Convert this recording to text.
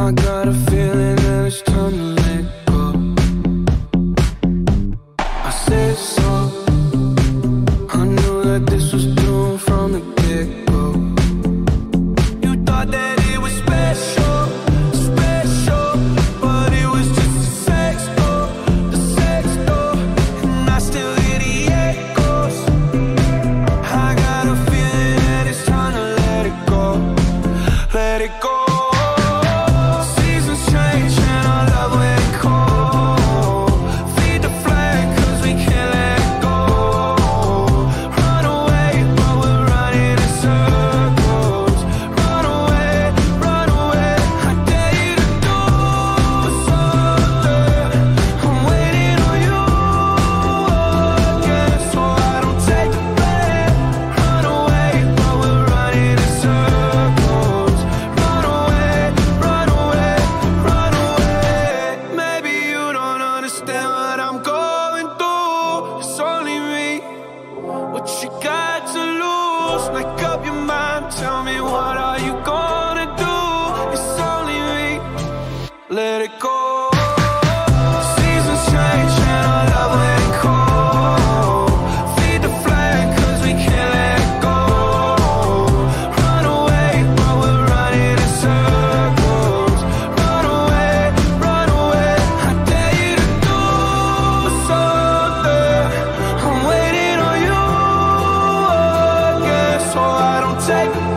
I got a feeling that it's time to let go. I said so. I knew that this was doomed from the get-go. You thought that it was special, special, but it was just a sex door, and I still hear the echoes. I got a feeling that it's time to let it go, let it go. Tell me, what are you gonna do? It's only me. Let it go. Seasons change and our love let it go. Feed the flame, cause we can't let it go. Run away, but we're running in circles. Run away, I dare you to do something. I'm waiting on you again, so I don't take